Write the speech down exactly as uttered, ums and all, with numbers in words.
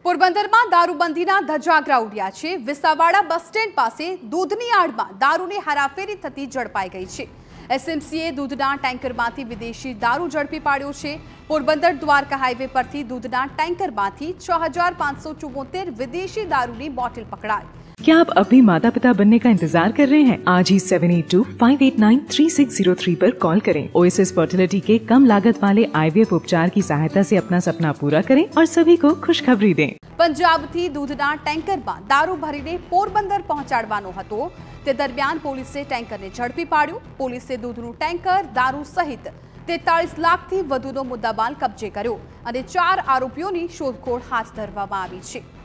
પોરબંદરમાં દારૂબંધીના ધજાગરા ઉડ્યા છે। વિસાવાડા bus stand પાસે દૂધની આડમાં દારૂની હારાફેરી થતી ઝડપાઈ ગઈ છે। એસએમસીએ દૂધના ટેન્કરમાંથી વિદેશી દારૂ ઝડપી પાડ્યો છે। પોરબંદર દ્વારકા હાઈવે પરથી દૂધના ટેન્કરમાંથી છ હજાર પાંચસો ચુમ્મोतेर विदेशी दारूनी बोतल पकड़ाई। क्या आप अपने माता पिता बनने का इंतजार कर रहे हैं? आज ही seven eight two five eight nine three six zero three पर कॉल करें। ओएसएस फर्टिलिटी के कम लागत वाले आईवीएफ उपचार की सहायता से अपना सपना पूरा करें और सभी को खुशखबरी दें। पंजाब थी दूधना टेंकर में दारू भरीने पोरबंदर पहोंचाडवानो हतो। ते दरमियान पोलीसे टेंकर ने झड़पी पाड्યું। पोलीसे दूधनु टेंकर दारू सहित तेतालीस लाख थी वधुनो मुद्दामाल कब्जे कर्यो અને ચાર આરોપીઓની શોધખોળ હાથ ધરવામાં આવી છે।